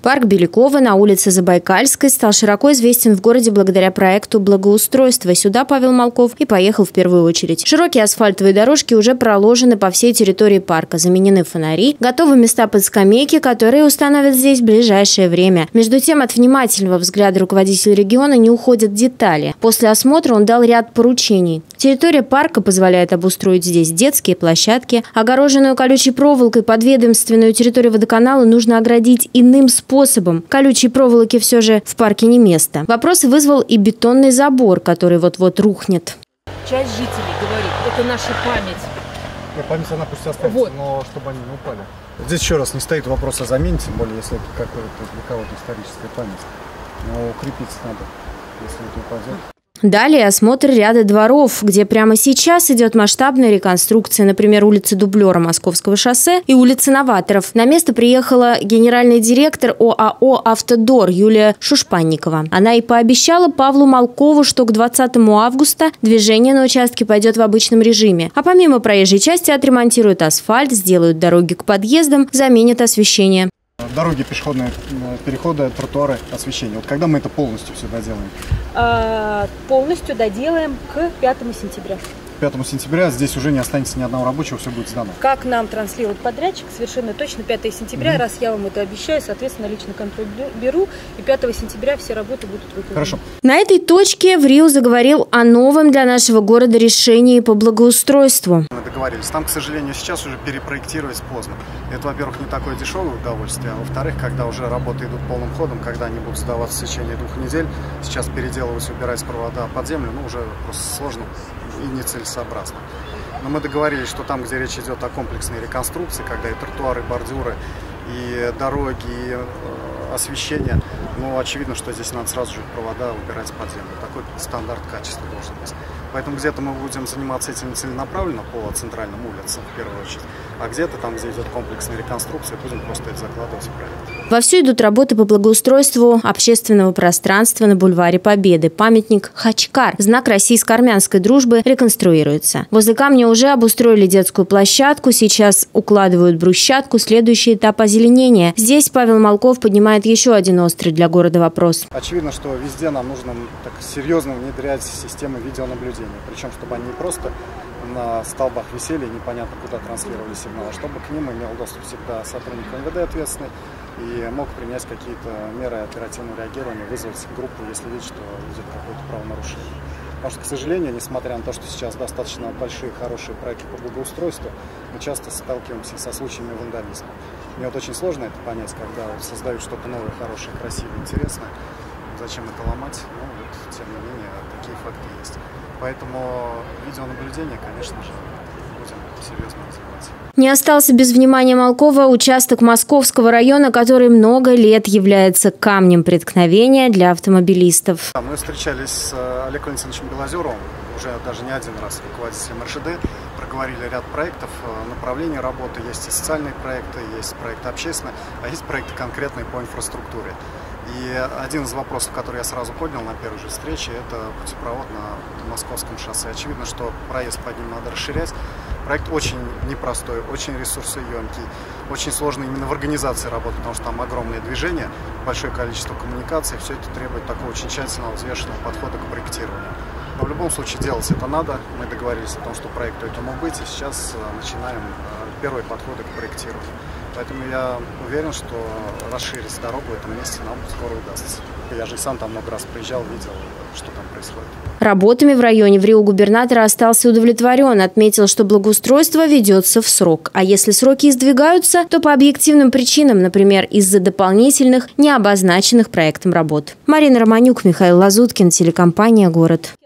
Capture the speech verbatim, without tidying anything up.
Парк Белякова на улице Забайкальской стал широко известен в городе благодаря проекту благоустройства. Сюда Павел Малков и поехал в первую очередь. Широкие асфальтовые дорожки уже проложены по всей территории парка. Заменены фонари, готовы места под скамейки, которые установят здесь в ближайшее время. Между тем, от внимательного взгляда руководителя региона не уходят детали. После осмотра он дал ряд поручений. Территория парка позволяет обустроить здесь детские площадки. Огороженную колючей проволокой подведомственную территорию водоканала нужно оградить иным способом. Способом. Колючей проволоки все же в парке не место. Вопросы вызвал и бетонный забор, который вот-вот рухнет. Часть жителей говорит, это наша память. Я память она пусть останется, вот. Но чтобы они не упали. Здесь еще раз не стоит вопрос о замене, тем более если это какая-то для кого-то историческая память. Но укрепиться надо, если это упадет. Далее осмотр ряда дворов, где прямо сейчас идет масштабная реконструкция, например, улицы Дублера Московского шоссе и улицы Новаторов. На место приехала генеральный директор ОАО «Автодор» Юлия Шушпанникова. Она и пообещала Павлу Малкову, что к двадцатому августа движение на участке пойдет в обычном режиме. А помимо проезжей части отремонтируют асфальт, сделают дороги к подъездам, заменят освещение. Дороги, пешеходные переходы, тротуары, освещение. Вот когда мы это полностью все доделаем? А, полностью доделаем к пятому сентября. пятому сентября здесь уже не останется ни одного рабочего, все будет сдано. Как нам транслирует подрядчик, совершенно точно пятого сентября, mm-hmm. раз я вам это обещаю, соответственно, личный контроль беру, и пятого сентября все работы будут выполнены. Хорошо. На этой точке ВРИО заговорил о новом для нашего города решении по благоустройству. Мы договорились. Там, к сожалению, сейчас уже перепроектировать поздно. Это, во-первых, не такое дешевое удовольствие, а во-вторых, когда уже работы идут полным ходом, когда они будут сдаваться в течение двух недель, сейчас переделывать, убирать провода под землю, ну, уже просто сложно и нецелесообразно. Но мы договорились, что там, где речь идет о комплексной реконструкции, когда и тротуары, и бордюры, и дороги, и э, освещение, ну, очевидно, что здесь надо сразу же провода убирать под землю. Такой стандарт качества должен быть. Поэтому где-то мы будем заниматься этим целенаправленно по центральным улицам, в первую очередь, а где-то там, где идет комплексная реконструкция, будем просто это закладывать в проект. Вовсю идут работы по благоустройству общественного пространства на бульваре Победы. Памятник Хачкар, знак российско-армянской дружбы, реконструируется. Возле камня уже обустроили детскую площадку, сейчас укладывают брусчатку, следующий этап озеленения. Здесь Павел Малков поднимает еще один острый для города вопрос. Очевидно, что везде нам нужно так серьезно внедрять системы видеонаблюдения. Причем, чтобы они не просто на столбах висели, непонятно куда транслировали сигналы, чтобы к ним имел доступ всегда сотрудник эм вэ дэ ответственный и мог принять какие-то меры оперативного реагирования, вызвать группу, если видит, что идет какое-то правонарушение. Потому что, к сожалению, несмотря на то, что сейчас достаточно большие, хорошие проекты по благоустройству, мы часто сталкиваемся со случаями вандализма. Мне вот очень сложно это понять, когда вот создают что-то новое, хорошее, красивое, интересное. Зачем это ломать? Ну, вот, тем не менее, такие факты есть. Поэтому видеонаблюдение, конечно же, будем серьезно развивать. Не остался без внимания Малкова участок Московского района, который много лет является камнем преткновения для автомобилистов. Да, мы встречались с Олегом Валентиновичем Белозеровым, уже даже не один раз руководителем эр шэ дэ, проговорили ряд проектов, направлений работы, есть и социальные проекты, есть проекты общественные, а есть проекты конкретные по инфраструктуре. И один из вопросов, который я сразу поднял на первой же встрече, это путепровод на Московском шоссе. Очевидно, что проезд под ним надо расширять. Проект очень непростой, очень ресурсоемкий, очень сложный именно в организации работы, потому что там огромное движение, большое количество коммуникаций, все это требует такого очень тщательного, взвешенного подхода к проектированию. Но в любом случае делать это надо. Мы договорились о том, что проекту этому быть, и сейчас начинаем первые подходы к проектированию. Поэтому я уверен, что расширить дорогу в этом месте нам скоро удастся. Я же и сам там много раз приезжал, видел, что там происходит. Работами в районе ВРИО губернатор остался удовлетворен. Отметил, что благоустройство ведется в срок. А если сроки издвигаются, то по объективным причинам, например, из-за дополнительных, не обозначенных проектом работ. Марина Романюк, Михаил Лазуткин, телекомпания «Город».